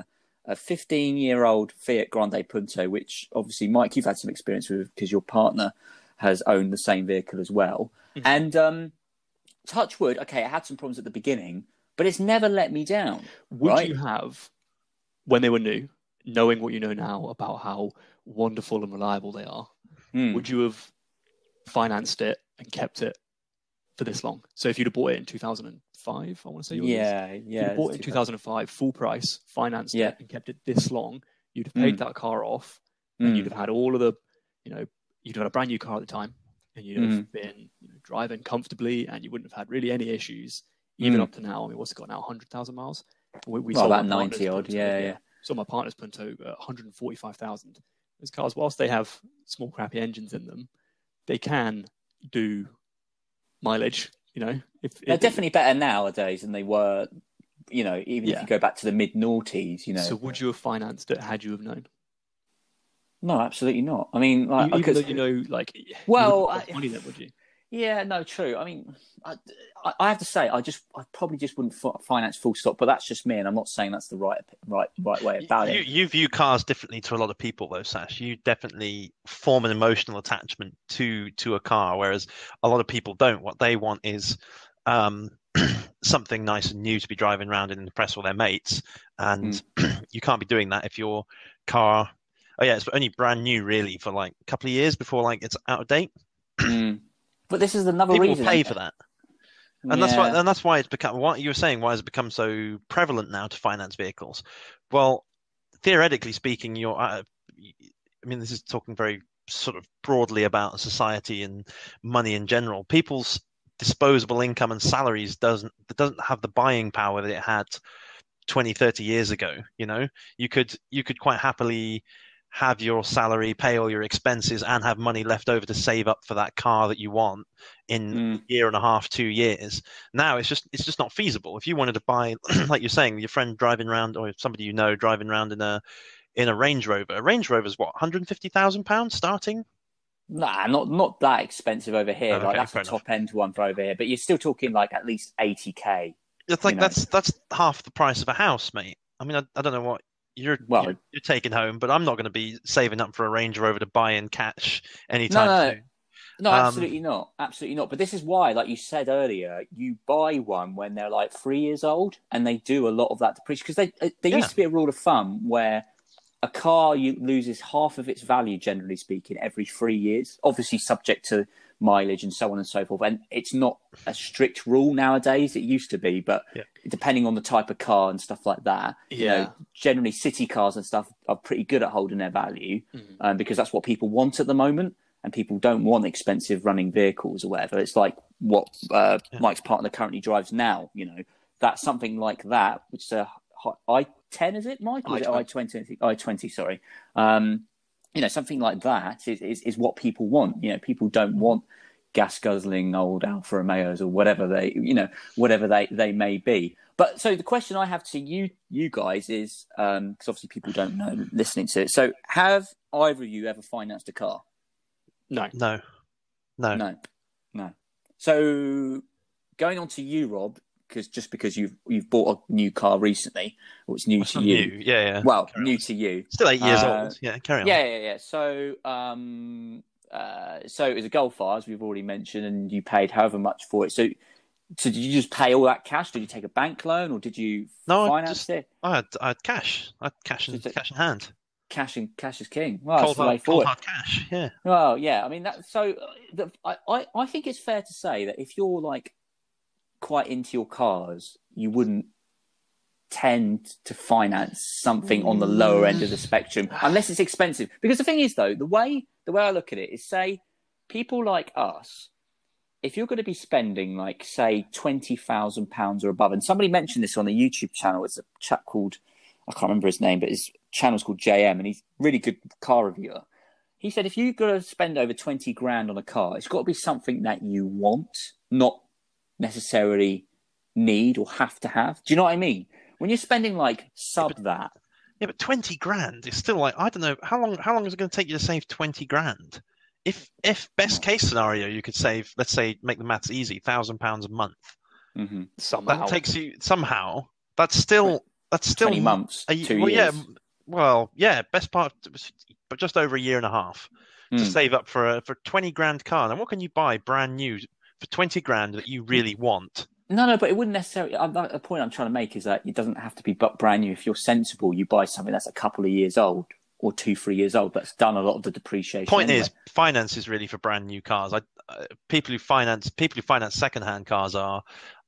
15-year-old Fiat Grande Punto, which obviously, Mike, you've had some experience with because your partner has owned the same vehicle as well. Mm-hmm. And touch wood, okay, it had some problems at the beginning, but it's never let me down. Would you have, when they were new, knowing what you know now about how wonderful and reliable they are, would you have financed it and kept it for this long? So if you'd have bought it in 2005, I want to say. Yeah. If you bought it in 2005, full price, financed it and kept it this long, you'd have paid that car off and you'd have had all of the, you'd have had a brand new car at the time and you'd have been driving comfortably and you wouldn't have had really any issues, even up to now. I mean, what's it got now? 100,000 miles? We saw about 90 odd, yeah. So my partner's Punto, 145,000. Those cars, whilst they have small crappy engines in them, they can do mileage. They're definitely better nowadays than they were. Even if you go back to the mid noughties. So would you have financed it had you have known? No, absolutely not. I mean, like, even though you wouldn't money then, would you? Yeah, no, true. I mean, I have to say, I probably just wouldn't finance full stop, but that's just me, and I'm not saying that's the right way about it. You view cars differently to a lot of people, though, Sash. You definitely form an emotional attachment to a car, whereas a lot of people don't. What they want is something nice and new to be driving around and impress all their mates, and you can't be doing that if your car. Oh yeah, it's only brand new really for like a couple of years before like it's out of date. But this is another People reason. People pay for that. And that's why it's become, what you were saying, why has it become so prevalent now to finance vehicles? Well, theoretically speaking, I mean, this is talking very sort of broadly about society and money in general. People's disposable income and salaries doesn't have the buying power that it had 20, 30 years ago. You could quite happily have your salary, pay all your expenses, and have money left over to save up for that car that you want in a year and a half, 2 years. Now it's just not feasible. If you wanted to buy, like you're saying, your friend driving around, or somebody driving around in a Range Rover. A Range Rover is what, £150,000 starting? Nah, not that expensive over here. Oh, okay, like that's a top end one for over here, but you're still talking like at least 80k. It's like that's half the price of a house, mate. I mean, I don't know what you're taking home, but I'm not going to be saving up for a Range Rover to buy in cash anytime soon. No, absolutely not. Absolutely not. But this is why, like you said earlier, you buy one when they're like 3 years old, and they do a lot of that depreciation. Because there used to be a rule of thumb where a car loses half of its value, generally speaking, every 3 years. Obviously, subject to mileage and so on and so forth. And it's not a strict rule nowadays. It used to be, but depending on the type of car and stuff like that, generally city cars and stuff are pretty good at holding their value because that's what people want at the moment. And people don't want expensive running vehicles or whatever. It's like what Mike's partner currently drives now. That's something like that, which is a i10, is it, Mike? Or is it i20? i20, sorry. Something like that is what people want. People don't want gas guzzling old Alfa Romeos or whatever they may be. But so the question I have to you guys is, because obviously people don't know listening to it. So have either of you ever financed a car? No. So going on to you, Rob, because you've bought a new car recently, or it's new to you. New. Yeah. Well, new to you. Still 8 years old. Yeah, carry on. Yeah. So, so it was a Golf R, as we've already mentioned, and you paid however much for it. So did you just pay all that cash? Did you take a bank loan, or did you finance it? I had cash. I had cash in hand. Cash is king. Well, that's the way forward. Cold hard cash. Yeah. Well, yeah. I mean, I think it's fair to say that if you're like quite into your cars, you wouldn't tend to finance something on the lower end of the spectrum unless it's expensive. Because the thing is, though, the way I look at it is, say, people like us, if you're going to be spending like, say, £20,000 or above, and somebody mentioned this on the YouTube channel, it's a chap called, I can't remember his name, but his channel's called JM, and he's a really good car reviewer. He said, if you've got to spend over 20 grand on a car, it's got to be something that you want, not necessarily need or have to have. Do you know what I mean? When you're spending like that. Yeah, but 20 grand is still like, I don't know, how long is it going to take you to save 20 grand? If best case scenario, you could save, let's say, make the maths easy, £1,000 a month. Mm-hmm. Somehow. That takes you somehow. That's still 20 months, 2 years. Best part, but just over a year and a half to save up for 20 grand car. And what can you buy brand new for 20 grand that you really want? No, but it wouldn't necessarily. The point I'm trying to make is that it doesn't have to be brand new. If you're sensible, you buy something that's a couple of years old or 2-3 years old that's done a lot of the depreciation. Point is, finance is really for brand new cars. People who finance second-hand cars are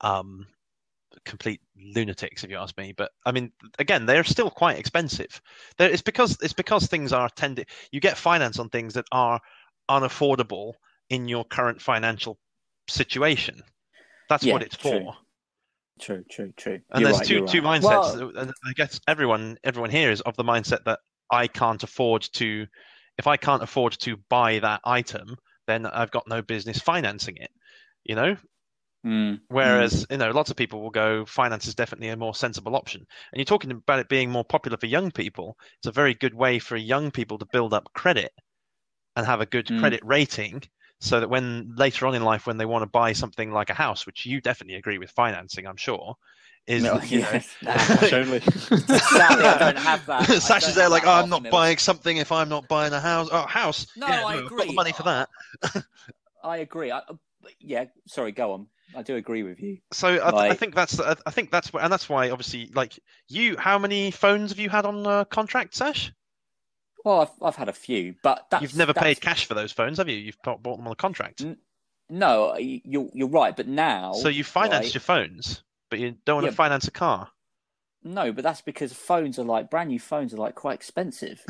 complete lunatics, if you ask me. But I mean, again, they're still quite expensive. It's because things are tended. You get finance on things that are unaffordable in your current financial situation. That's what it's for. True. And there's two mindsets. Well, I guess everyone here is of the mindset that I can't afford to if I can't afford to buy that item, then I've got no business financing it, you know? Whereas, lots of people will go, finance is definitely a more sensible option. And you're talking about it being more popular for young people. It's a very good way for young people to build up credit and have a good credit rating, so that when later on in life, when they want to buy something like a house, which you definitely agree with financing, I'm sure, is Cash only. Sadly, I don't have that. Sash is there like, oh, I'm not buying something if I'm not buying a house. Oh, house. No, yeah, I no, agree. I've got the money for that. I agree. Sorry, go on. I do agree with you. So I think that's why obviously, like, how many phones have you had on contract, Sash? Well, I've had a few, but you've never paid cash for those phones, have you? You've bought them on a contract. No, you're right. But now, so you financed your phones, but you don't want to finance a car. No, but that's because brand new phones are quite expensive.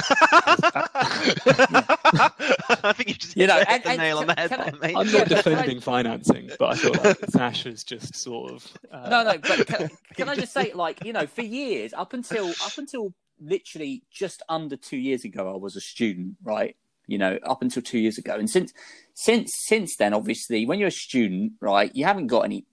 I think you just hit the nail on the head there, mate. I'm not defending financing, but I feel like Sash is just sort of. No, but can I just say, for years, up until literally just under 2 years ago, I was a student, right? Up until 2 years ago, and since then, obviously, when you're a student, right, you haven't got any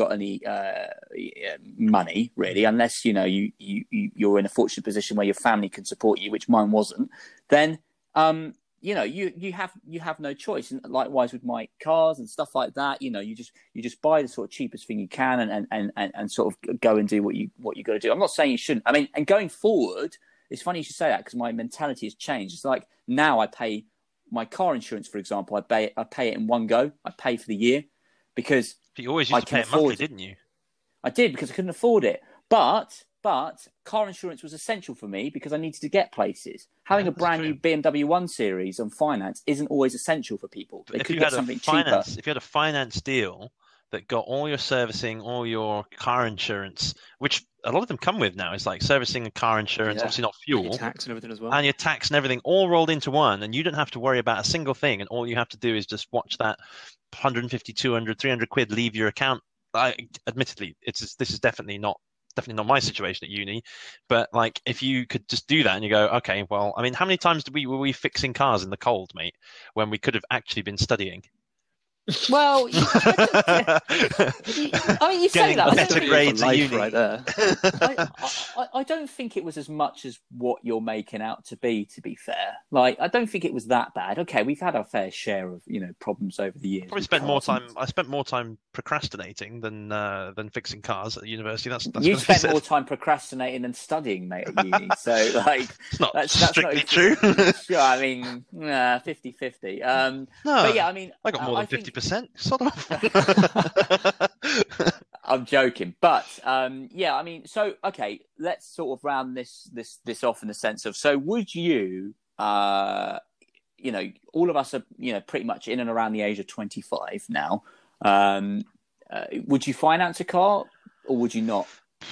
money really, unless you're in a fortunate position where your family can support you, which mine wasn't. Then you have no choice, and likewise with my cars and stuff like that. You just buy the sort of cheapest thing you can, and sort of go and do what you got to do. I'm not saying you shouldn't. I mean, and going forward. It's funny you should say that, because my mentality has changed. It's like now I pay my car insurance, for example. I pay it in one go. I pay for the year because you always used to pay it monthly, didn't you? I did, because I couldn't afford it. But car insurance was essential for me because I needed to get places. Having a brand new BMW 1 Series on finance isn't always essential for people. They could get something cheaper. If you had a finance deal that got all your servicing, all your car insurance, which a lot of them come with now, is like servicing and car insurance, obviously not fuel. And your tax and everything as well. And your tax and everything all rolled into one, and you don't have to worry about a single thing, and all you have to do is just watch that 150, 200, 300 quid leave your account. Admittedly, this is definitely not my situation at uni, but like, if you could just do that and you go, okay, well, I mean, how many times were we fixing cars in the cold, mate, when we could have actually been studying? Well, you say that. Better grades at uni. Right there. I don't think it was as much as what you're making out to be. To be fair, I don't think it was that bad. Okay, we've had our fair share of problems over the years. I spent more time procrastinating than fixing cars at the university. You spent more time procrastinating than studying, mate, at uni. So it's not that's strictly true. Sure, I mean, 50-50. No, but yeah, I mean, I got more than 50%. Sort of. I'm joking, but yeah, I mean, so okay, let's sort of round this off in the sense of, so would you, all of us are pretty much in and around the age of 25 now. Would you finance a car or would you not?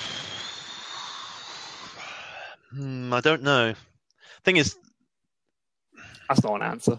I don't know. Thing is, that's not an answer.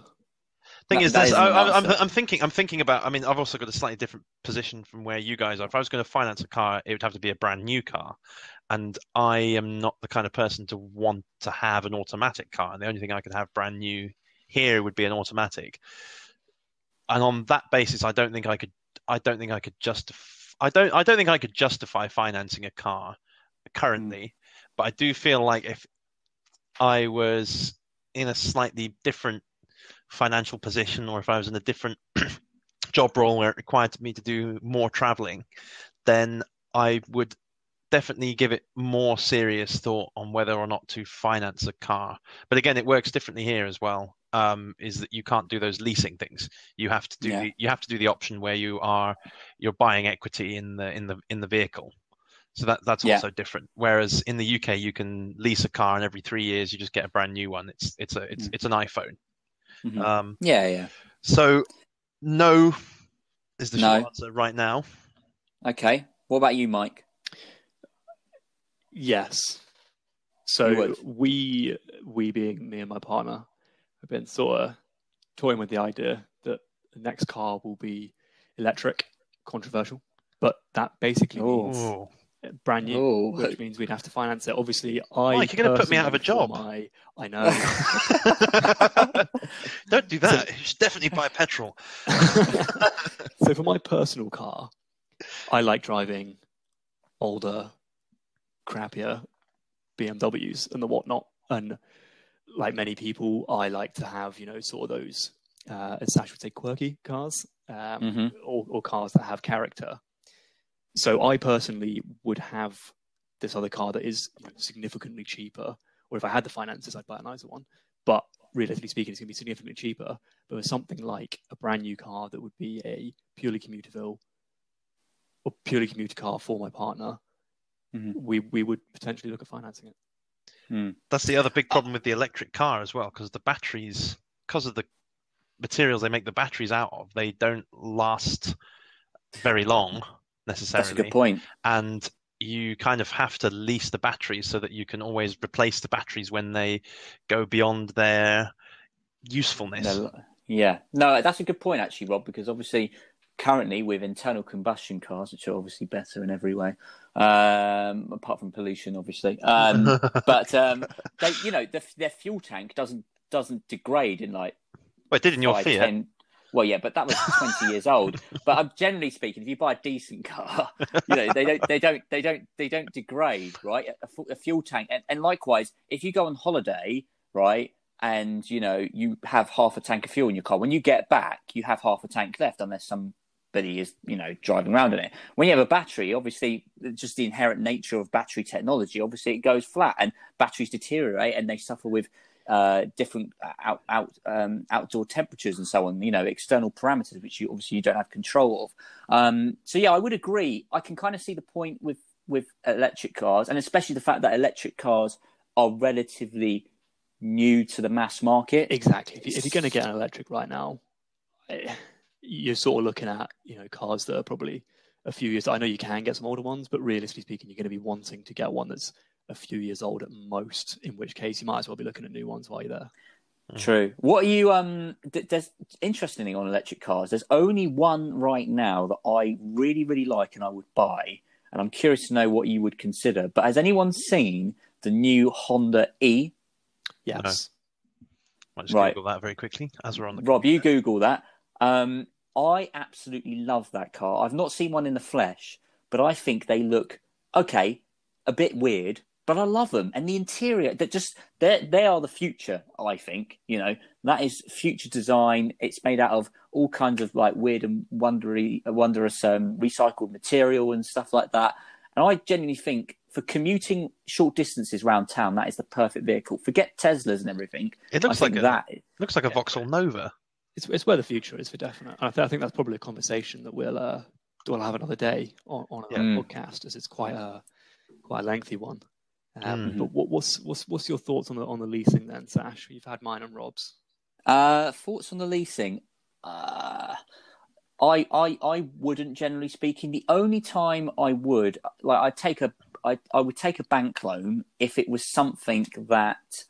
I'm thinking about. I mean, I've also got a slightly different position from where you guys are. If I was going to finance a car, it would have to be a brand new car, and I am not the kind of person to want to have an automatic car. And the only thing I could have brand new here would be an automatic. And on that basis, I don't think I could justify financing a car currently. But I do feel like if I was in a slightly different financial position, or if I was in a different job role where it required me to do more traveling, then I would definitely give it more serious thought on whether or not to finance a car. But again, it works differently here as well. Is that you can't do those leasing things. You have to do the option where you're buying equity in the vehicle. So that's also different. Whereas in the UK, you can lease a car, and every 3 years you just get a brand new one. It's an iPhone. Mm-hmm. So no is the short answer right now. Okay. What about you, Mike? Yes. So we being me and my partner have been sort of toying with the idea that the next car will be electric. Controversial, but that basically means brand new, Oh. which means we'd have to finance it. Obviously, I Mike, you're going to put me out of a job. I know. Don't do that. You should definitely buy petrol. So for my personal car, I like driving older, crappier BMWs and the whatnot. And like many people, I like to have, sort of those, as Sash would say, quirky cars, or cars that have character. So I personally would have this other car that is significantly cheaper, or if I had the finances, I'd buy a nicer one. But realistically speaking, it's going to be significantly cheaper. But with something like a brand new car that would be a purely commuter car for my partner, we would potentially look at financing it. That's the other big problem with the electric car as well, because the batteries, because of the materials they make the batteries out of, they don't last very long necessarily. That's a good point. And you kind of have to lease the batteries so that you can always replace the batteries when they go beyond their usefulness. Yeah. No, that's a good point actually, Rob, because obviously currently with internal combustion cars, which are obviously better in every way, apart from pollution, obviously, but their fuel tank doesn't degrade in like. Well, it did in your Fiat. 10. Well, yeah, but that was 20 years old. But I'm generally speaking, if you buy a decent car, they don't degrade, right? A fuel tank, and likewise, if you go on holiday, right, and you have half a tank of fuel in your car, when you get back, you have half a tank left, unless somebody is driving around in it. When you have a battery, obviously, just the inherent nature of battery technology, obviously, it goes flat, and batteries deteriorate, and they suffer with different outdoor temperatures and so on, external parameters which you don't have control of. So yeah, I would agree. I can kind of see the point with electric cars, and especially the fact that electric cars are relatively new to the mass market. Exactly. If you're going to get an electric right now, you're sort of looking at cars that are probably a few years. I know you can get some older ones, but realistically speaking, you're going to be wanting to get one that's a few years old at most, in which case you might as well be looking at new ones while you're there. True. What are you there's interesting thing on electric cars, there's only one right now that I really, really like and I would buy, and I'm curious to know what you would consider. But has anyone seen the new Honda E? Yes. No. I'll just Google that very quickly as we're on the Rob, you Google that. I absolutely love that car. I've not seen one in the flesh, but I think they look a bit weird, but I love them. And the interior, they are the future, I think. That is future design. It's made out of all kinds of like weird and wondrous recycled material and stuff like that. And I genuinely think for commuting short distances around town, that is the perfect vehicle. Forget Teslas and everything. It looks like a Vauxhall Nova. It's where the future is for definite. And I think that's probably a conversation that we'll have another day on a podcast, as it's quite a lengthy one. But what's your thoughts on the leasing then, Sash? You've had mine and Rob's. Thoughts on the leasing? I wouldn't, generally speaking. The only time I would I would take a bank loan if it was something that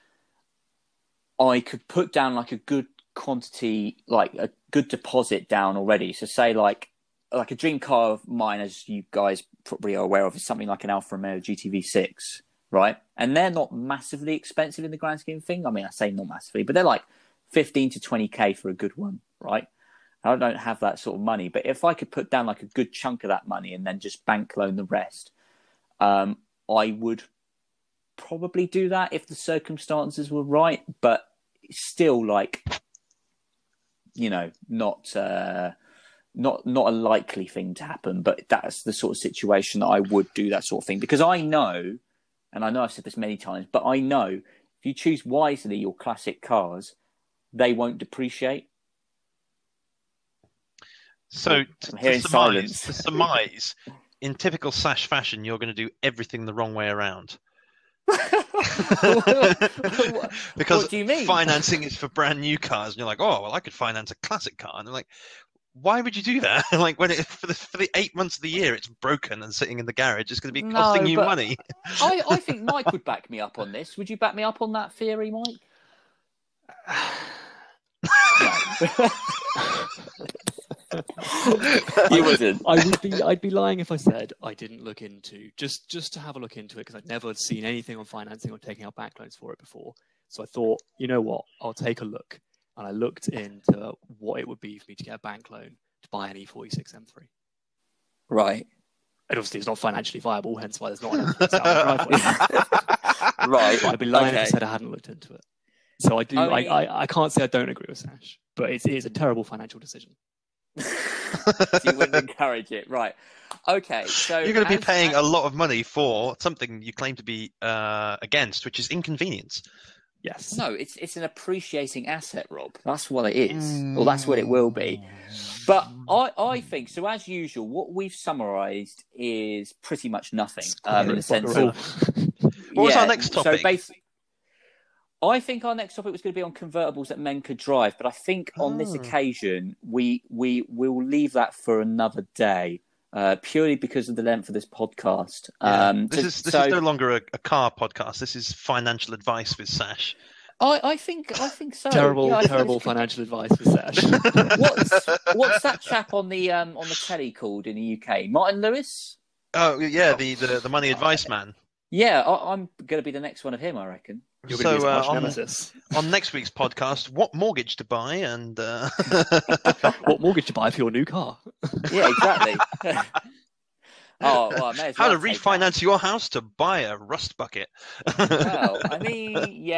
I could put down like a good quantity, like a good deposit down already. So say like a dream car of mine, as you guys probably are aware of, is something like an Alfa Romeo GTV6, right? And they're not massively expensive in the grand scheme of things. I mean, I say not massively, but they're like 15 to 20k for a good one, right? I don't have that sort of money, but if I could put down like a good chunk of that money and then just bank loan the rest, I would probably do that if the circumstances were right, but still not a likely thing to happen. But that's the sort of situation that I would do that sort of thing, because I know, and I know I've said this many times, but I know if you choose wisely your classic cars, they won't depreciate. So to surmise, in typical Sash fashion, you're going to do everything the wrong way around. Because what do you mean? Financing is for brand new cars, and you're like, oh, well, I could finance a classic car, and they're like, why would you do that? Like when for the 8 months of the year it's broken and sitting in the garage, it's going to be costing you money. I think Mike would back me up on this. Would you back me up on that theory, Mike? You wouldn't. I'd be lying if I said I didn't look into just to have a look into it, because I'd never seen anything on financing or taking out bank loans for it before. So I thought, you know what, I'll take a look, and I looked into what it would be for me to get a bank loan to buy an E46 M3. Right. And obviously, it's not financially viable, hence why there's not an M3 out in the driveway. Right. But I'd be lying if I said I hadn't looked into it. So I do. I can't say I don't agree with Sash, but it is a terrible financial decision. So you wouldn't encourage it, right? Okay, so you're going to be paying a lot of money for something you claim to be against, which is inconvenience. Yes. No, it's an appreciating asset, Rob. That's what it is, or that's what it will be. But I think so. As usual, what we've summarised is pretty much nothing in the sense of. What was our next topic? So basically, I think our next topic was going to be on convertibles that men could drive, but I think on this occasion we will leave that for another day, purely because of the length of this podcast. Yeah. This is no longer a car podcast. This is financial advice with Sash. I think so. Terrible financial advice with Sash. What's that chap on the telly called in the UK? Martin Lewis? Oh yeah, the money advice man. Yeah, I'm going to be the next one of him, I reckon. You're going to be his nemesis. On next week's podcast, what mortgage to buy and what mortgage to buy for your new car? Yeah, exactly. Oh, well, I may as well how to refinance your house to buy a rust bucket. Well, I mean,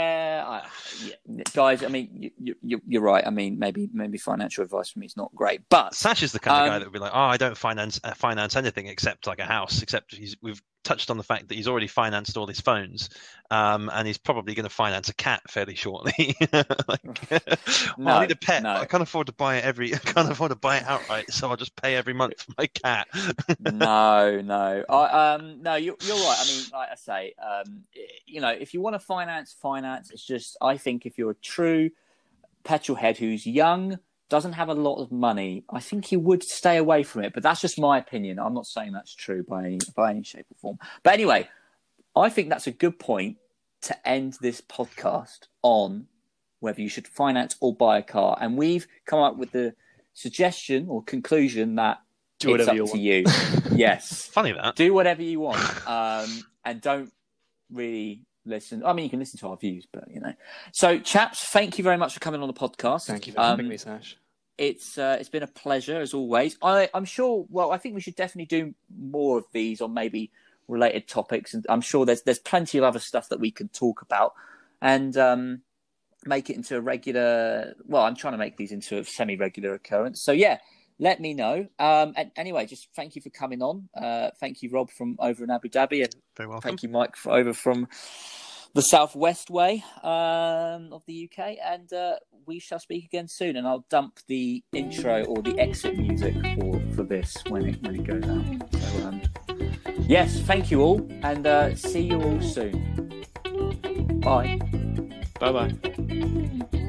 guys. I mean, you're right. I mean, maybe financial advice from me is not great, but Sash is the kind of guy that would be like, "Oh, I don't finance anything except like a house." Except we've touched on the fact that he's already financed all his phones, and he's probably going to finance a cat fairly shortly. I need a pet. But I can't afford to buy it I can't afford to buy it outright, so I'll just pay every month for my cat. No. No, you're right. I mean, like I say, if you want to finance. It's just, I think if you're a true petrol head who's young, doesn't have a lot of money, I think you would stay away from it. But that's just my opinion. I'm not saying that's true by any shape or form. But anyway, I think that's a good point to end this podcast on whether you should finance or buy a car. And we've come up with the suggestion or conclusion that it's up to you. Yes. Funny that. Do whatever you want, and don't really listen. I mean, you can listen to our views, but So, chaps, thank you very much for coming on the podcast. Thank you for having me, Sash. It's been a pleasure as always. I'm sure. Well, I think we should definitely do more of these on maybe related topics, and I'm sure there's plenty of other stuff that we can talk about, and make it into a regular. Well, I'm trying to make these into a semi-regular occurrence. So yeah. Let me know. And anyway, just thank you for coming on. Thank you, Rob, from over in Abu Dhabi. And very welcome. Thank you, Mike, over from the southwest way of the UK. And we shall speak again soon. And I'll dump the intro or the exit music for this when it goes out. So, yes, thank you all. And see you all soon. Bye. Bye-bye.